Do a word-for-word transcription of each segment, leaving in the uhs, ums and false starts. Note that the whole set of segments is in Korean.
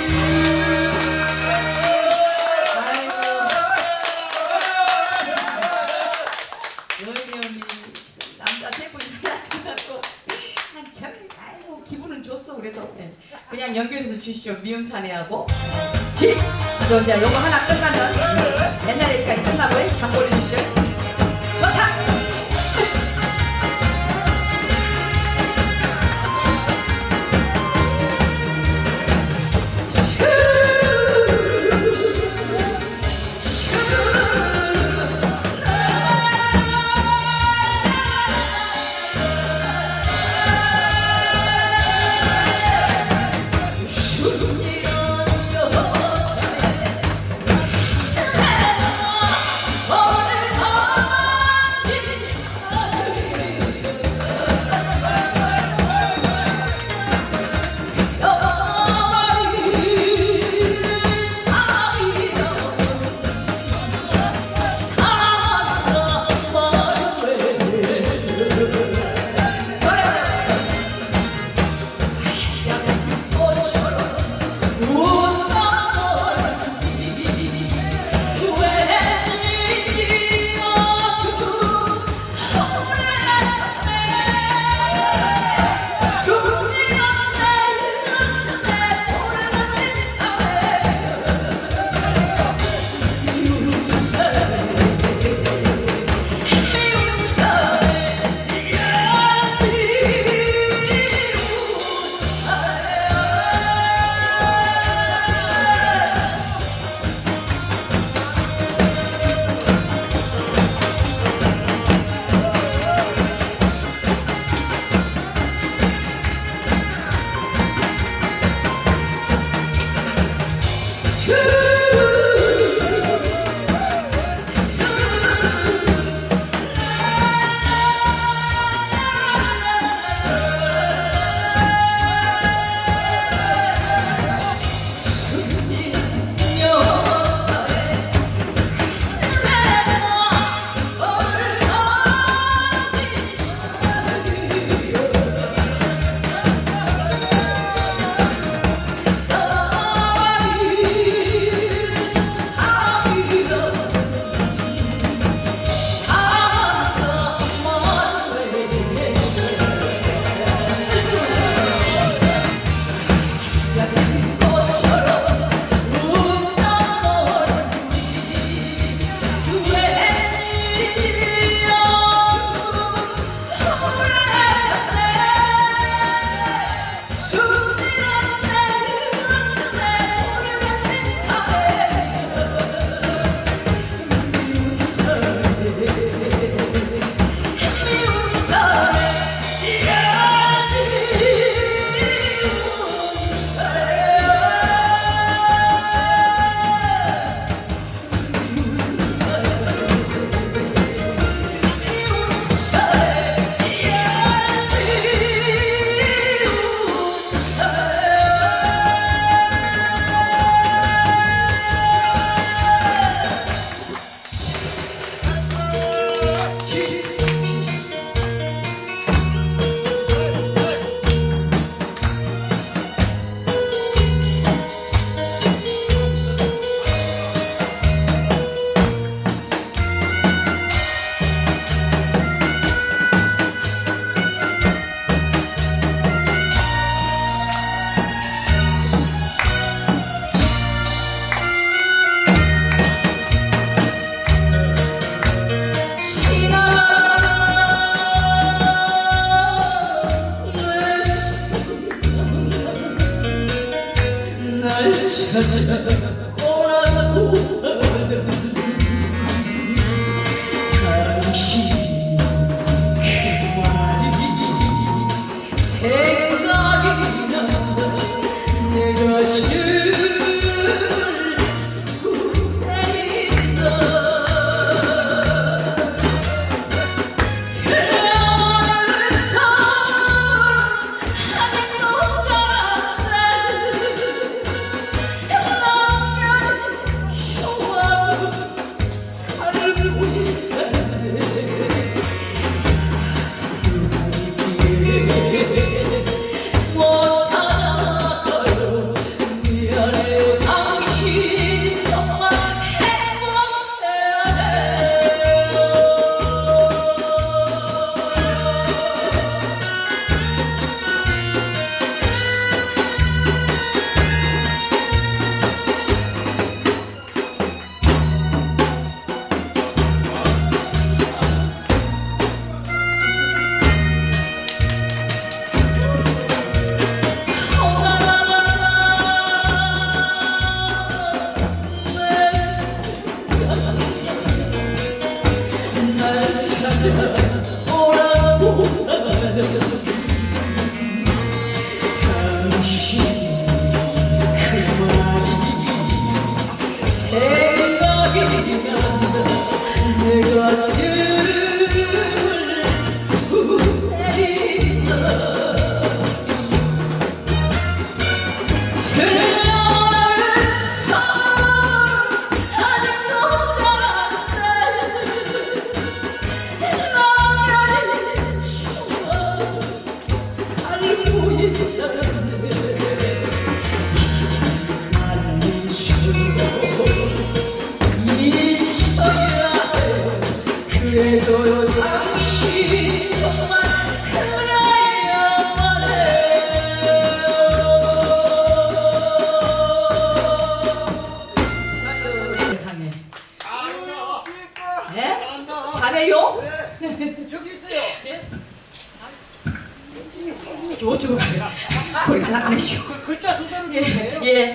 그냥 연결해서 주시죠. 미운 사내하고 지! 저 이제 요거 하나 끝나면 옛날 얘기까지 끝나고 장고 올려주시죠. 좋다!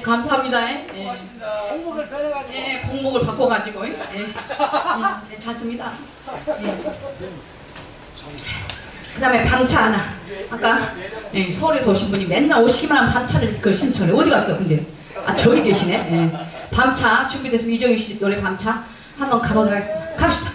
예, 감사합니다. 예. 고맙습니다. 공목을 변해가지고. 예, 공목을 바꿔가지고. 예. 예. 예, 잤습니다. 예. 그 다음에 방차 하나. 아까 예, 서울에서 오신 분이 맨날 오시기만 하면 밤차를 그 신청해. 어디 갔어, 근데? 아, 저기 계시네. 예. 밤차 준비됐으면 이정희 씨 노래 밤차 한번 가보도록 하겠습니다. 갑시다.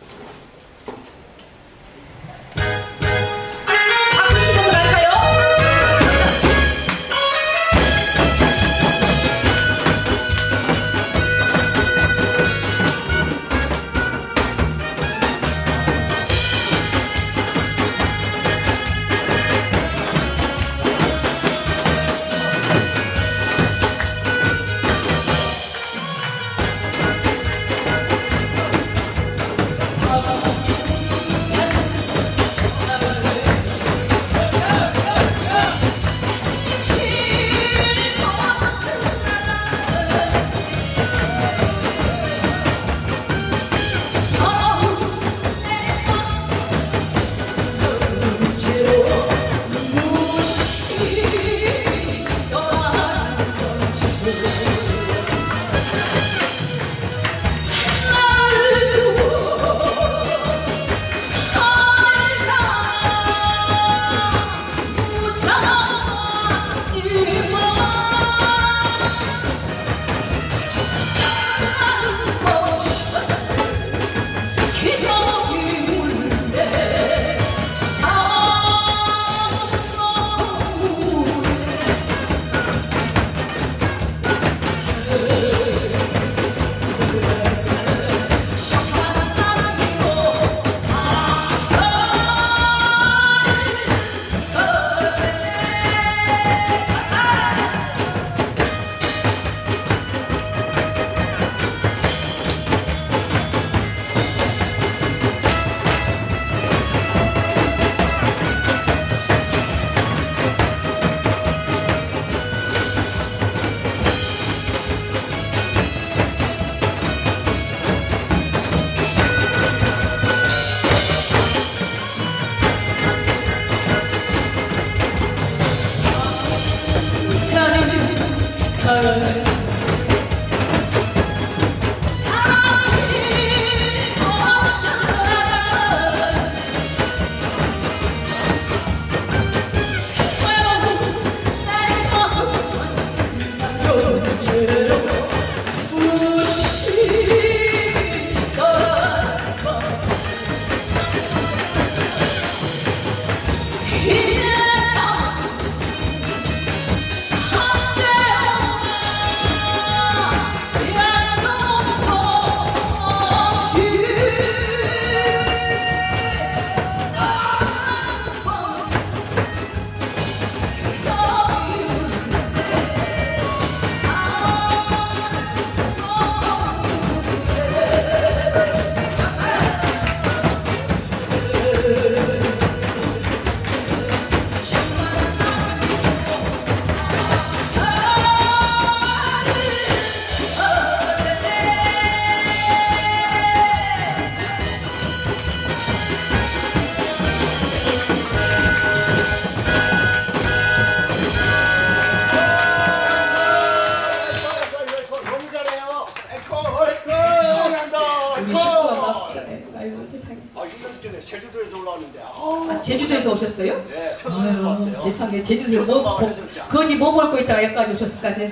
제주도에서 올라왔는데. 아, 제주도에서 오셨어요? 네, 편수에서 왔어요. 세상에 제주도에서 뭐, 뭐, 거기 뭐 먹고 있다가 여기까지 오셨을까지.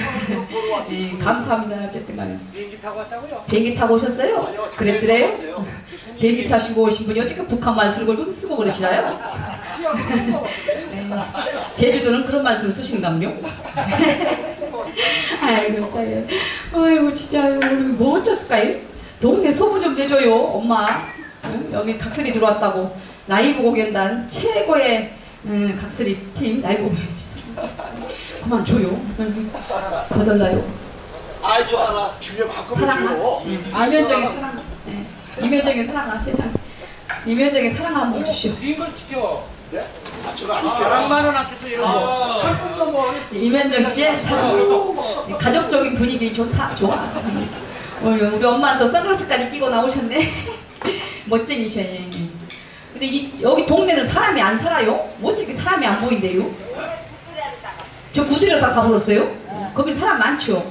보러 왔어요. 예, 감사합니다. 어쨌든 간에. 비행기 타고 왔다고요? 비행기 타고 오셨어요? 아니요, 그랬더래요? 타고 비행기 타시고 오신 분이 어떻게 북한 말투를 걸고 쓰고 그러시나요? 네. 제주도는 그런 말투를 쓰신감요? 아이고, 사요. 아이고, 진짜, 뭐 어쩌을까요? 동네 소문 좀 내줘요, 엄마. 응? 여기 각설이 들어왔다고. 라이브 공연단 최고의 음, 각설이 팀 라이브 공연. 그만 줘요. 거덜나요. 아이 저 하나 주면 바꿔줘요. 이면적인 사랑. 네. 이면적인 사랑아 세상. 이면적인 사랑 한번 주시오. 링거 지켜. 네? 아 저거 안 사랑만 원 아껴서 이런 거. 살품도 뭐. 이면정 씨의 사랑. 가족적인 분위기 좋다. 좋아. 어, 우리 엄마는 또 선글라스까지 끼고 나오셨네. 멋쟁이셔. 근데 이, 여기 동네는 사람이 안 살아요? 뭐 어떻게 사람이 안 보인대요? 저 구들여 다 가버렸어요? 거기 사람 많죠?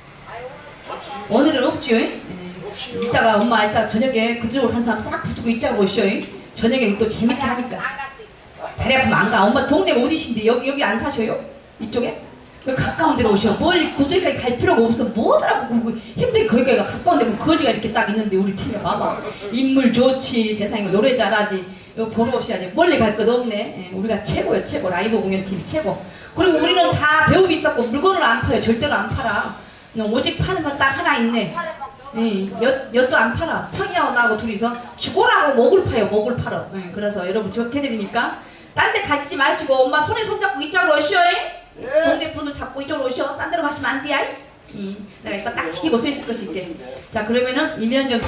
오늘은 없죠? 예. 이따가 엄마 이따 저녁에 그쪽으로 한 사람 싹 붙고 있자고 오셔. 저녁에는 또 재밌게 하니까. 다리 아프면 안 가. 엄마 동네가 어디신데 여기 여기 안 사셔요? 이쪽에? 여기 가까운 데로 오셔. 멀리 구들까지 갈 필요가 없어. 뭐더라고 힘들게 거기가 가까운 데면 거지가 이렇게 딱 있는데 우리 팀에 봐봐. 인물 좋지. 세상에 노래 잘하지. 여기 보러 오셔야지. 멀리 갈 것 없네. 예, 우리가 최고요 최고. 라이브 공연팀 최고. 그리고 우리는 다 배우고 있었고 물건을 안 팔아요. 절대로 안 팔아. 오직 파는 건 딱 하나 있네. 예, 엿, 엿도 안 팔아. 청이하고 나하고 둘이서 죽어라고 목을 파요. 목을 팔아. 예, 그래서 여러분 좋게 해드리니까 딴 데 가시지 마시고 엄마 손에 손잡고 이쪽으로 오셔. 예. 동대폰도 잡고 이쪽으로 오셔. 딴 데로 가시면 안 돼야. 예. 내가 일단 딱 지키고 서 있을 것이 있게. 자 그러면은 이면정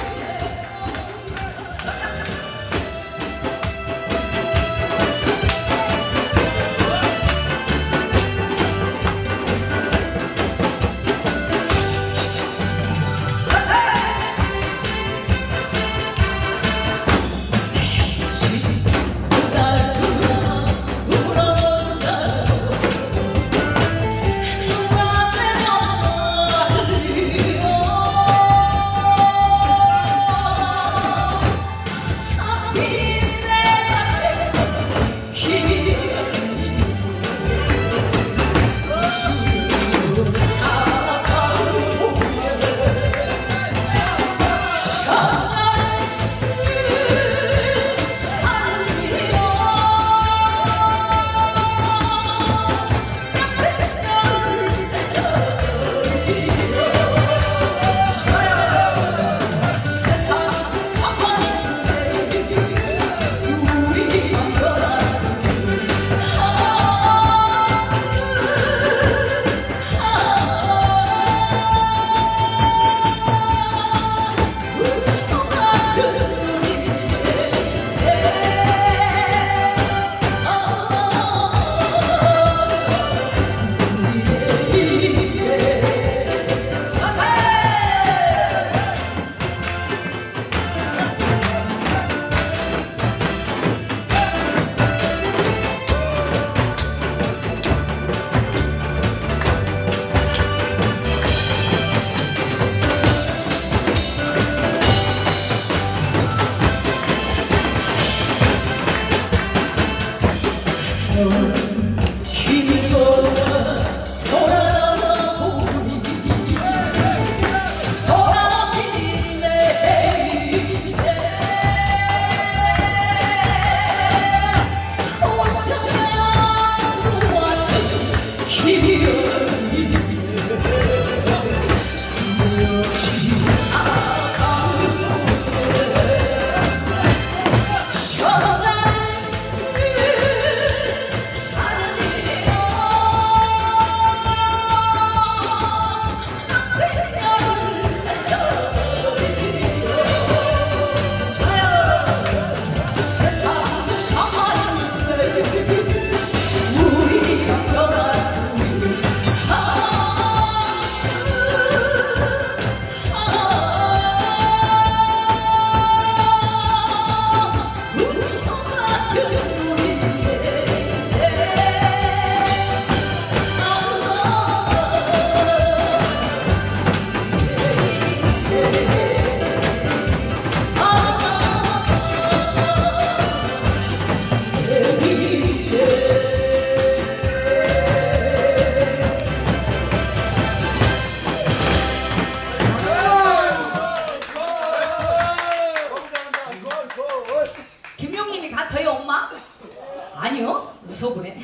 아니요? 무서워그래.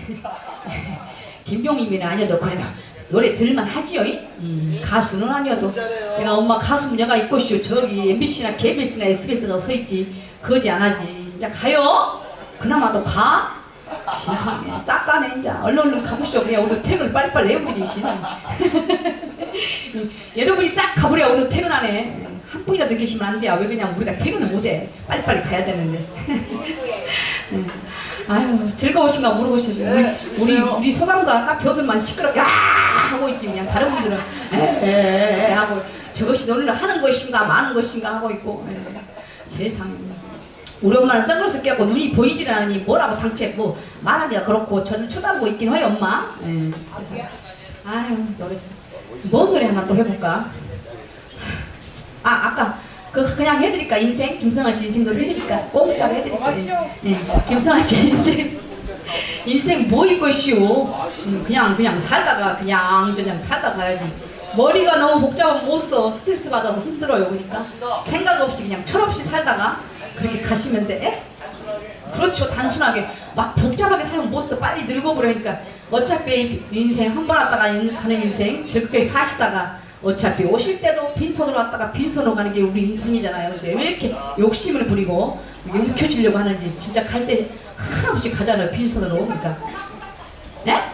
김용임이는 아니어도 그래도 노래 들만 하지요. 음, 가수는 아니어도 내가 엄마 가수 문제가 있고쇼. 저기 엠비씨나 케이비에스나 에스비에스나 서있지. 거지 안하지. 이제 가요? 그나마도 가? 세상에 싹 가네. 이제 얼른 얼른 가보시오. 그래 우리 퇴근을 빨리빨리 해버리지. 여러분이 싹 가버려. 우리 퇴근하네. 한 분이라도 계시면 안 돼요. 왜 그냥 우리가 퇴근을 못해. 빨리빨리 가야 되는데. 아유 즐거우신가 물어보셔야죠. 네, 우리, 우리 우리 소방과 카페 오늘만 시끄럽게 야 하고 있지. 그냥 다른 분들은 에에에 하고 저것이 노래를 하는 것인가 마는 것인가 하고 있고. 에, 세상에. 우리 엄마는 선글라스 껴고 눈이 보이질 않으니 뭐라고 당최 뭐 말하기가 그렇고 저는 쳐다보고 있긴 해요 엄마. 에, 아유 노래 잘. 뭔 노래 하나 또 해볼까? 아 아까 그 그냥 해드릴까? 인생 김성환 씨 인생 노래 해드릴까? 공짜로 해드릴까? 네, 김성환 씨 인생 인생 뭐 있겠시오? 음, 그냥 그냥 살다가 그냥 저냥 살다 가야지. 머리가 너무 복잡하면 못 써. 스트레스 받아서 힘들어요. 그러니까 생각 없이 그냥 철없이 살다가 그렇게 가시면 돼. 에? 그렇죠. 단순하게 막 복잡하게 살면 못 써. 빨리 늙어 버리니까 어차피 인생 한 번 왔다가 가는 인생 즐겁게 사시다가 어차피 오실 때도 빈손으로 왔다가 빈손으로 가는 게 우리 인생이잖아요. 근데 왜 이렇게 욕심을 부리고 움켜쥐려고 하는지. 진짜 갈 때 하나없이 가잖아요. 빈손으로. 그러니까 네?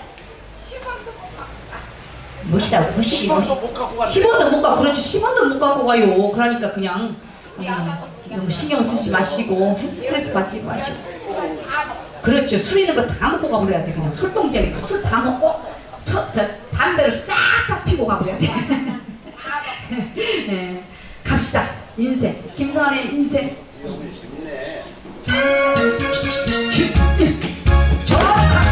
뭐시라고? 뭐시? 십 원도 못 갖고 갔네. 십 원도 못 갖고, 그렇지. 십 원도 못 갖고 가요. 그러니까 그냥 예, 너무 신경 쓰지 마시고 스트레스 받지 마시고. 그렇죠. 술 있는 거 다 먹고 가버려야 돼. 그냥 술동자에 술 다 먹고 저, 저 담배를 싹 다 피고 가버려야 돼. 예, 갑시다. 인생. 김성환의 인생. 좋다.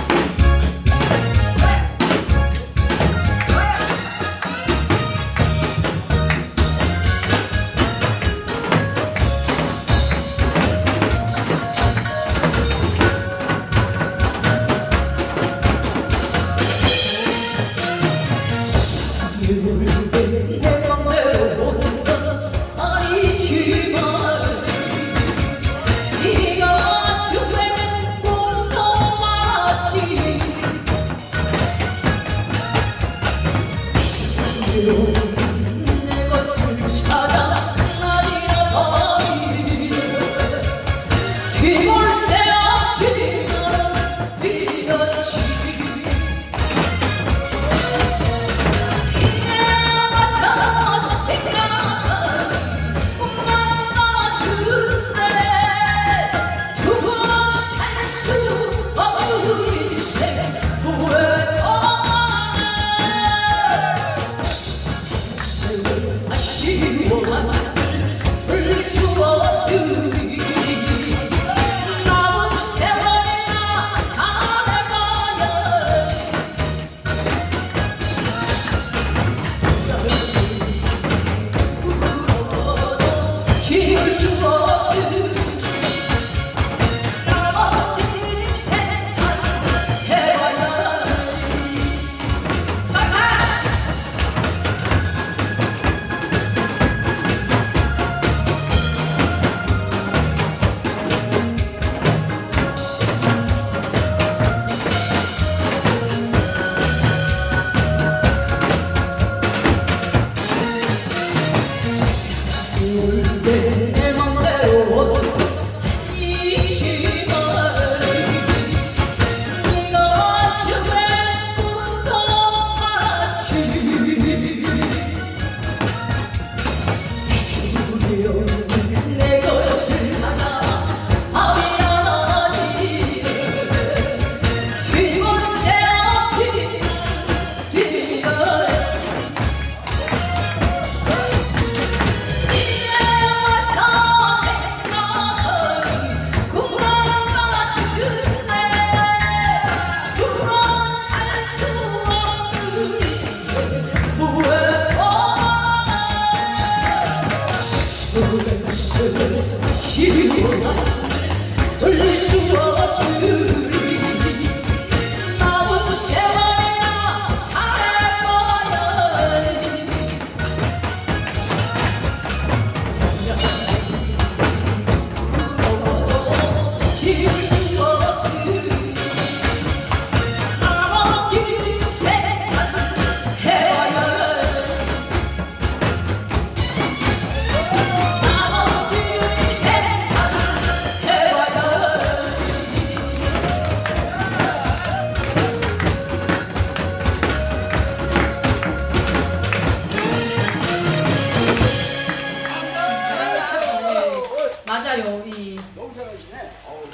맞아요. 이 너무 잘하시네. 어우.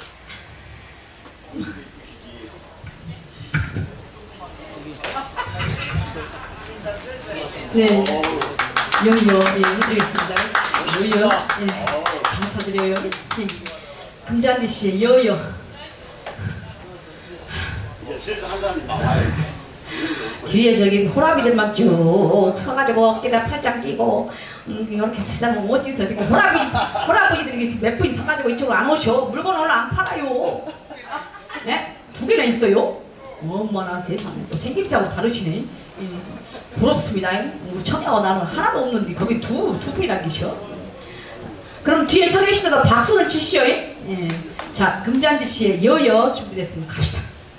네, 여기요, 예, 해드리겠습니다. 여기요, 예, 감사드려요. 예, 금잔디 씨의 여요. 이제 슬슬 한 사람이 나와요. 뒤에 저기 호라비들만 쭉 서가지고 어깨다 팔짱 끼고 음, 이렇게 세상 멋지서 지금 호라비 호라비들이 몇 분이 서가지고 이쪽으로 안 오셔. 물건 오늘 안 팔아요. 네? 두 개나 있어요. 어머나 세상에 또 생김새하고 다르시네. 예. 부럽습니다. 우리 청야와 나는 하나도 없는데 거기 두, 두 분이나 계셔. 그럼 뒤에 서 계시다가 박수는 치시오. 예. 자, 금잔디 씨의 여여 준비됐으면 갑시다.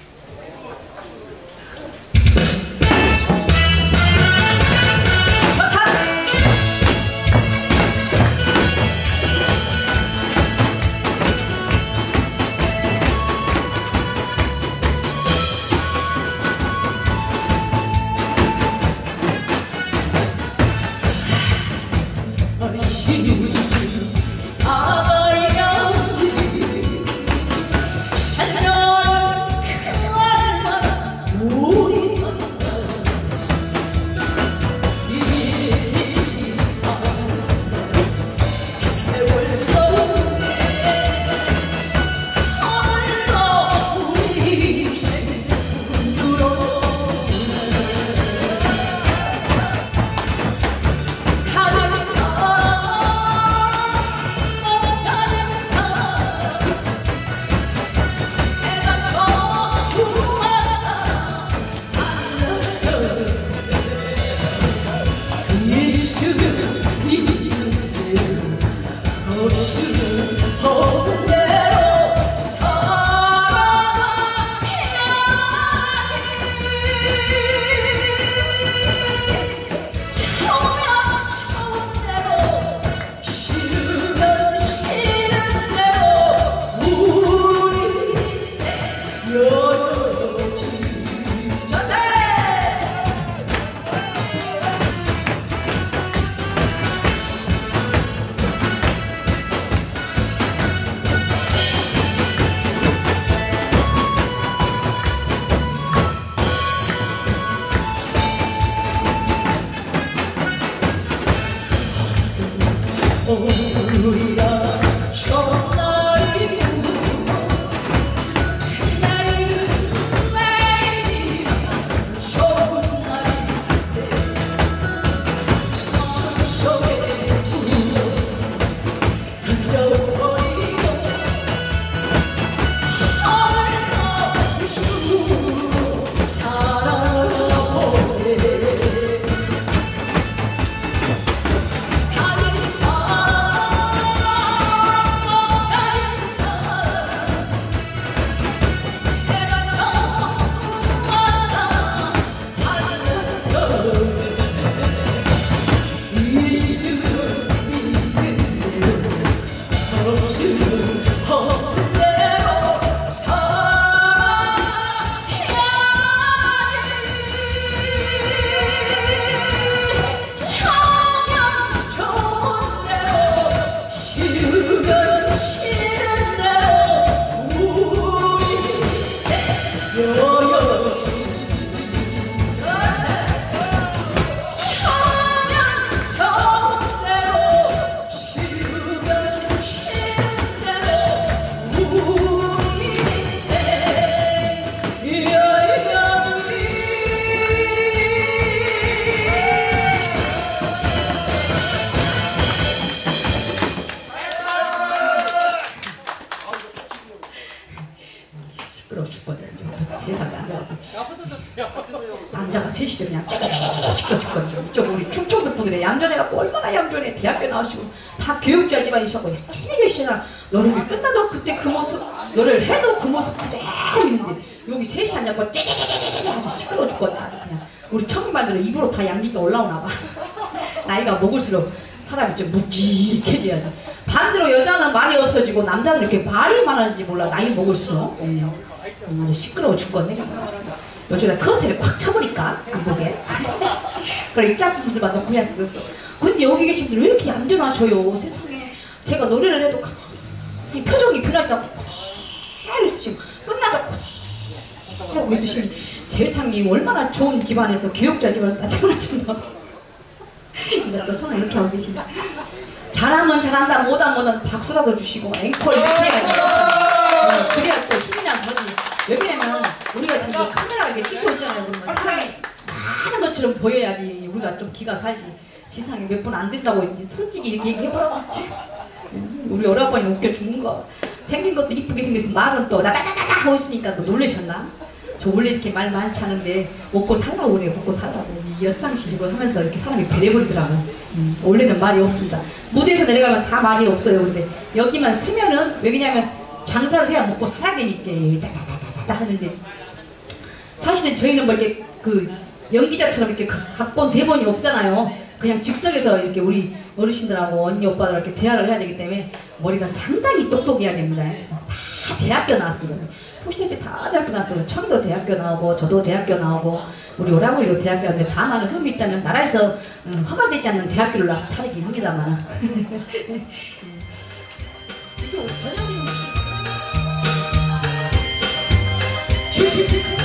남자가 셋이 그냥 쫙 시켜 죽거든요. 이쪽 우리 충청도 분들의 얌전해갖고 얼마나 얌전해. 대학교 나오시고 다 교육자 집안이셨고 계시나 노래를 끝나도 그때 그 모습, 노래를 해도 그 모습 그대로 있는데 여기 셋이 앉아서 째째째째째 아주 시끄러워 죽거든. 아주 그냥 우리 청이만들은 입으로 다 양기가 올라오나 봐. 나이가 먹을수록 사람이 좀 묵직해져야지. 반대로 여자는 말이 없어지고 남자는 이렇게 말이 많아지지 몰라. 나이 먹을수록. 네. 아주 시끄러워 죽겠네. 요즘에 커튼을 꽉 쳐버릴까? 안 보게. 그래 입장분들만 너무 그냥 쓰겠어. 근데 여기 계신 분들 왜 이렇게 얌전하셔요? 세상에 제가 노래를 해도 이 표정이 변하다고 그대로 있으시고 끝나도 그대로 있으시니 세상이 얼마나 좋은 집안에서 교육자 집안에서 다 태어나셨나. 근데 또 손을 이렇게 하고 계신다. 잘하면 잘한다, 못하면 못한다 박수라도 주시고 앵콜 이렇게 해가지고 어, 그래야 또 힘이 나는 거지. 여기는 우리가 지금 카메라가 이렇게 찍고 있잖아요. 그러면 사람이 것처럼 보여야지 우리가 좀 기가 살지. 세상에 몇 분 안 된다고 이제 솔직히 이렇게 얘기해보라고. 우리 오라버니 웃겨 죽는 거. 생긴 것도 이쁘게 생겼어. 말은 또 나다다다다 하고 있으니까 또 놀라셨나? 저 원래 이렇게 말 많지 않은데 먹고 살라고 그래요. 먹고 살라고. 이 엿장시시고 하면서 이렇게 사람이 배려버리더라고. 음, 원래는 말이 없습니다. 무대에서 내려가면 다 말이 없어요. 근데 여기만 서면은 왜냐면 장사를 해야 먹고 살아야 되니까 다다다다다 하는데 사실은 저희는 뭐 이렇게 그 연기자처럼 이렇게 각본 대본이 없잖아요. 그냥 즉석에서 이렇게 우리 어르신들하고 언니 오빠들 이렇게 대화를 해야 되기 때문에 머리가 상당히 똑똑해야 됩니다. 그래서 다 대학교 나왔습니다. 포시대표 다 대학교 나왔어요. 청도 대학교 나오고 저도 대학교 나오고 우리 오라버니도 대학교 나오는데 다만 흠이 있다면 나라에서 음, 허가되지 않는 대학교를 나와서 탈이긴 합니다만 이게 전형적인 모습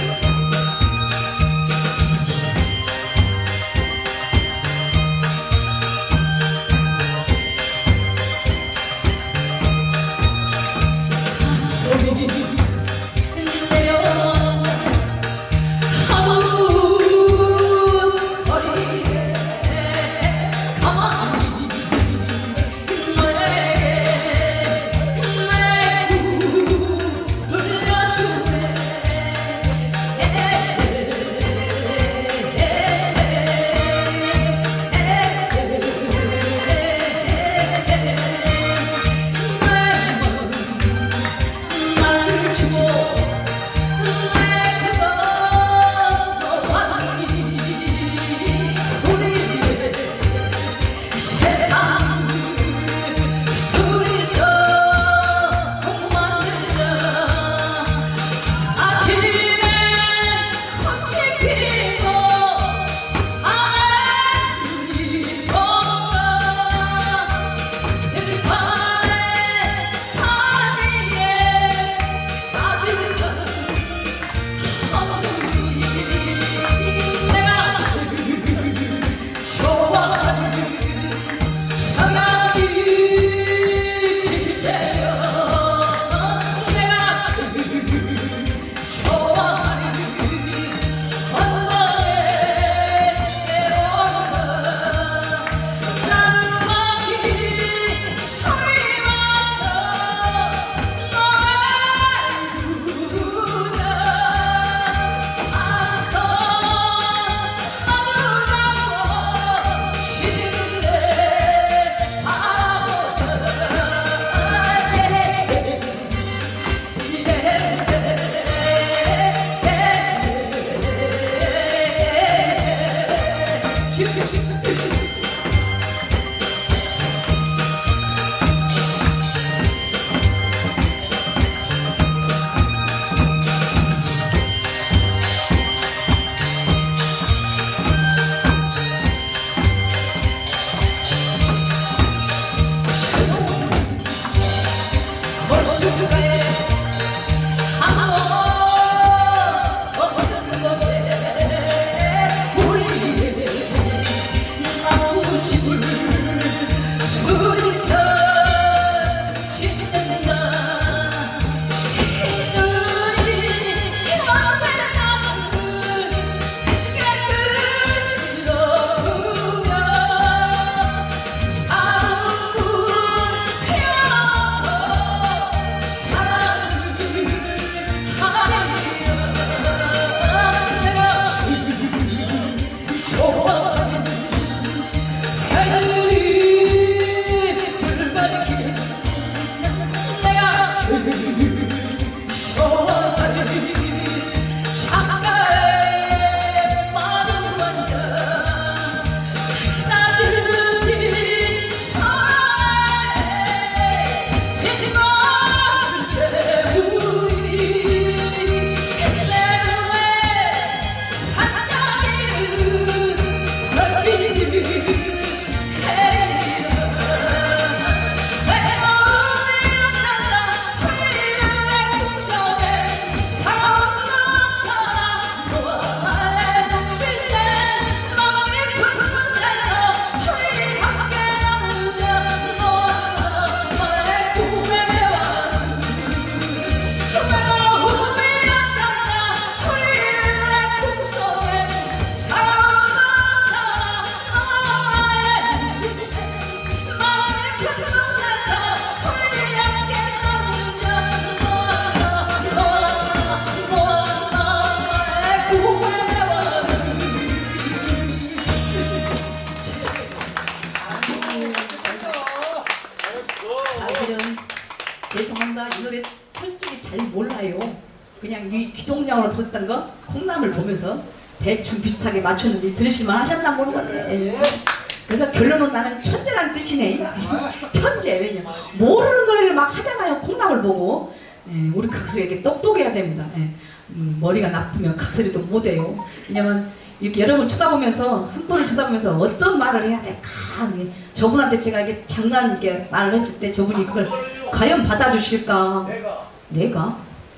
그냥 이 귀동냥으로 들었던 거 콩나물 보면서 대충 비슷하게 맞췄는데 들으실만 하셨나 모르겠네. 그래서 결론은 나는 천재란 뜻이네. 천재. 왜냐 모르는 노래를 막 하잖아요. 콩나물 보고. 예, 우리 각설이에게 똑똑해야 됩니다. 예, 음, 머리가 나쁘면 각설이도 못해요. 왜냐면 이렇게 여러분 쳐다보면서 한 분을 쳐다보면서 어떤 말을 해야 될까. 저분한테 제가 이렇게 장난 있게 말을 했을 때 저분이 그걸 과연 받아주실까. 내가 내가?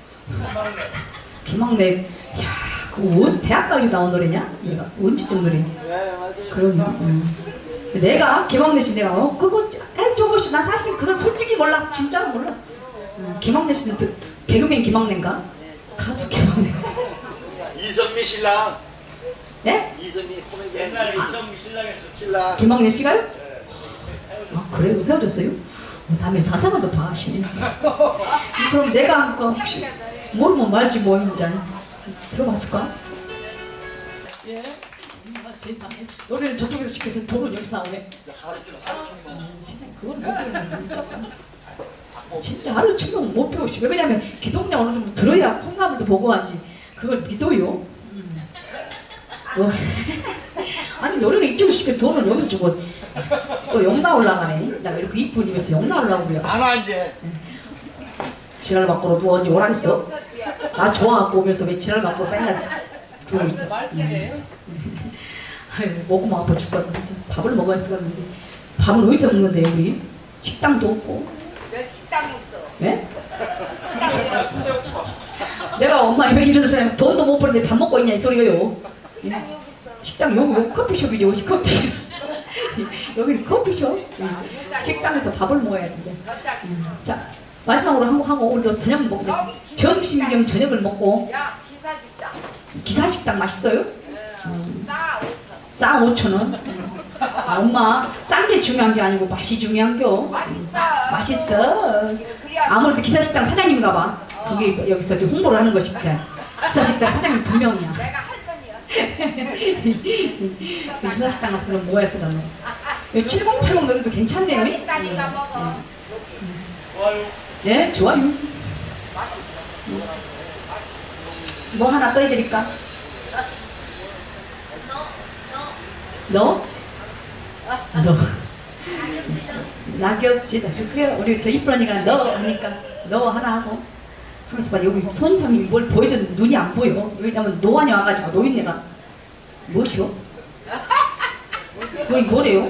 김학래. 야, 그거 대학까지 나온 노래냐? 내가 언제쯤 노래? 네 맞아요. 그러면 음. 내가 김학래 씨 내가 어 그거 해줘보 씨. 나 사실 그건 솔직히 몰라. 진짜로 몰라. 음, 김학래 씨는 그, 개그맨 김학래인가? 가수 김학래. 이선미 신랑. 네? 이선미 코미디. 옛날에 이성미 신랑에서 신랑. 김학래 씨가요? 아 그래요? 헤어졌어요? 어, 다음에 사상을 더 하시네. 그럼 내가 그거 혹시 모르면 말지 뭐 이제 들어봤을까? 예. 아, 세상에. 노래는 저쪽에서 시켜서 돈은 여기서 나오네. 하루 중 하루 중 음, 세상에 그건 못 배우는 진짜 하루 춤은 못 배우시. 왜 그러냐면 기동량 어느 정도 들어야 콩나물도 보고 하지. 그걸 믿어요? 음. 뭐. 아니 노래를 이쪽으로 시켜 돈을 여기서 주고 또 욕 나올라가네. 내가 이렇게 이쁜 입에서 욕 나오려고 그래. 안 와 이제. 지랄 밖으로 누워 언제 오라 했어? 나 좋아갖고 오면서 왜 지랄 밖으로 맨날 두고 있어. 음. 아유 목구멍 아파 죽겠는데 밥을 먹어야 쓰겠는데 밥은 어디서 먹는데 우리? 식당도 없고. 왜 식당이 없어? 예? 내가 엄마 왜 이런 소리 하면 돈도 못 버는데 밥 먹고 있냐 이 소리가요. 식당이 여기 있어. 식당 여기 뭐 커피숍이지 어디 커피숍. 여기는 커피숍. 식당에서 밥을 먹어야 돼. 저짝이. 자 마지막으로 한번 하고 오늘도 저녁 먹고 점심 겸 저녁을 먹고. 야 기사 식당. 기사 식당 맛있어요? 응. 싸 오천. 싸 오천 원. 아, 엄마 싼 게 중요한 게 아니고 맛이 중요한겨. 맛있어. 맛있어. 그래야 아무래도 기사식당 사장님인가 봐. 그게 여기서 이제 홍보를 하는 것이 기사식당 사장님 분명이야. 내가 할머니야. 기사식당 가서 그럼 뭐 했어 나는. 칠공팔공 노래도 괜찮네요. 식당이가 먹어. 좋아요. 예, 좋아요. 뭐 하나 더 해드릴까? 너? 너? 낙엽지다. 그래, 우리 저 이쁜 언니가 너 하니까 너 하나 하고. 하면서 봐, 여기 손님이 뭘 보여줬는데 눈이 안 보여. 여기다면 노안이 와가지고 노인네가 뭐시오? 거기 뭐래요?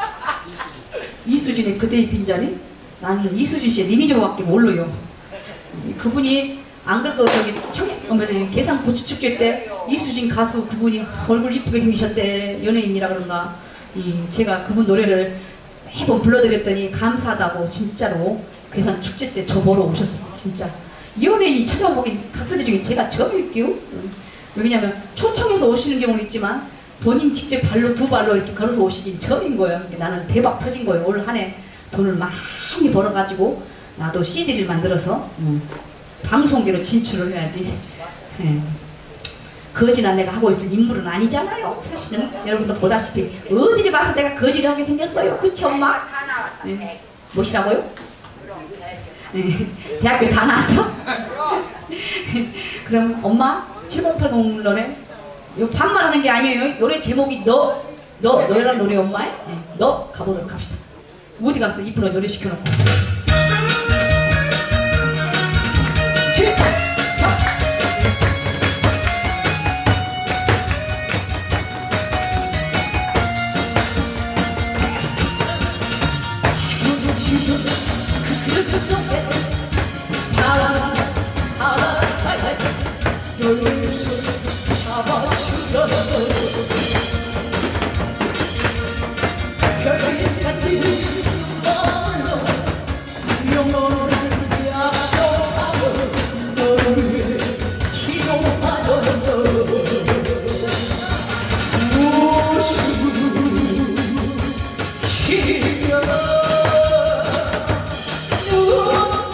이수진의 그대의 빈자리? 나는 이수진 씨의 리니저밖에 몰라요. 그분이 안 그래도 저기 청해 어머니 계산 고추축제 때 이수진 가수 그분이 얼굴 이쁘게 생기셨대. 연예인이라 그런가. 이 제가 그분 노래를 매번 불러드렸더니 감사하다고 진짜로 계산 축제 때 저 보러 오셨었어요. 진짜 연예인이 찾아보긴 각설이 중에 제가 처음일게요. 왜냐면 초청해서 오시는 경우는 있지만 본인 직접 발로 두 발로 이렇게 걸어서 오시긴 처음인 거예요. 그러니까 나는 대박 터진 거예요. 올 한 해 돈을 많이 벌어가지고 나도 씨디를 만들어서 음, 방송계로 진출을 해야지. 예. 거지나 내가 하고 있을 인물은 아니잖아요. 사실은 여러분도 보다시피 어디를 봐서 내가 거지를 하게 생겼어요. 그치 엄마? 다 나왔다. 예. 무엇이라고요? 그럼 예. 대학교 다 나왔어? 그럼 엄마 칠공팔공 노래 요 반말 하는 게 아니에요. 노래 제목이 너, 너, 너란 노래 엄마의 예. 너 가보도록 합시다. 어디 갔어? 이쁜 애 노래 시켜놓고. 칠, 사. 지금 그 슬픔 속에 바람, 바람, 너의 손 잡아주려 별빛 같은 영혼을 약속하고 너를 기도하던 웃음 지려 눈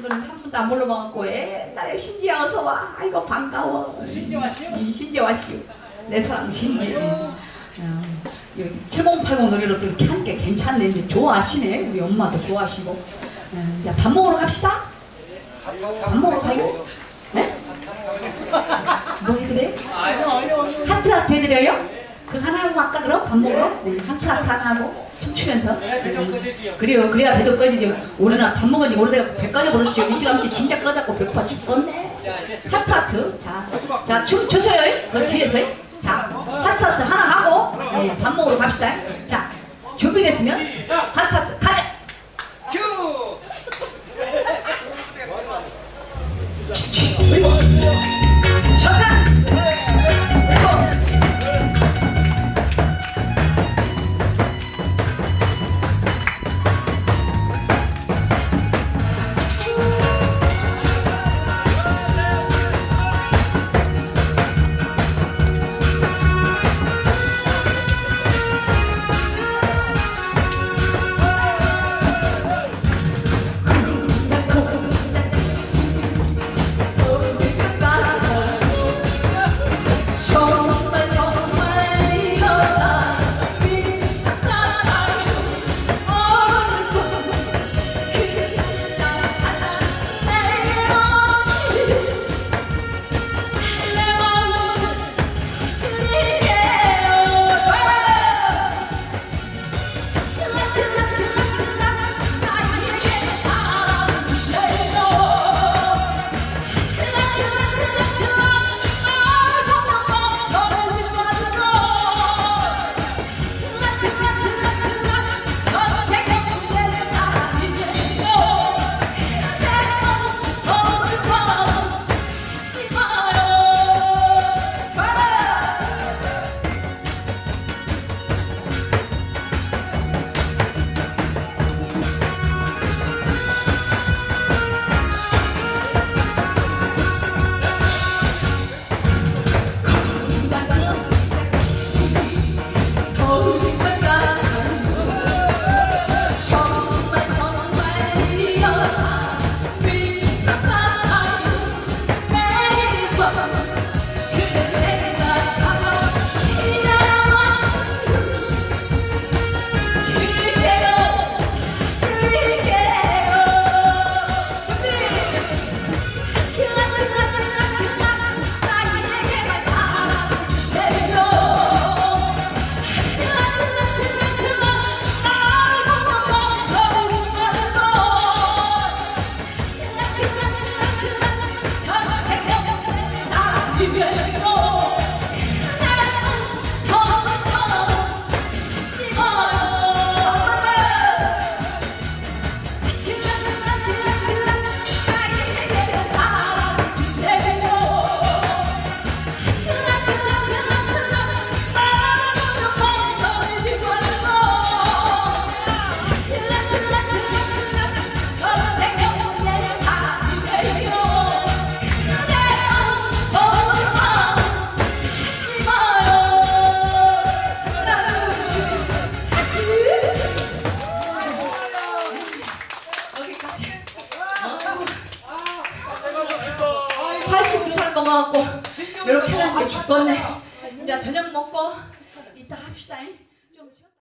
분은 한 분도 안 불러봐갖고 옛날에 신지야 어서 와. 아이고 반가워. 신지와 씨요? 이 신지와 씨요. 내 사랑 신지. 어, 여기 칠공팔공 노래로 또 이렇게 하니까 괜찮네. 이제 좋아하시네. 우리 엄마도 좋아하시고. 어, 이제 밥 먹으러 갑시다. 밥 먹으러 가요? 네? 뭐 해드려요? 하트 하트 해드려요? 그거 하나 하고 아까 그럼 밥 먹으러? 네, 하트 하트 하나 하고 춤추면서. 네. 그래요. 그래야 배도 꺼지죠. 우리는 밥 먹으니 오래돼서 배 꺼져 버리시죠. 일찌감치 진짜 꺼졌고 배고파 죽겠네. 하트 하트. 자, 자, 춤 추셔요. 그 뒤에서. 자, 하트 하트 하나 하고 네, 밥 먹으러 갑시다. 자, 준비됐으면 하트 하트 가자. 큐! 좋다. 팔십두 살 먹어갖고 이렇게 하는 게 죽겠네. 이제 저녁 먹고 이따 합시다.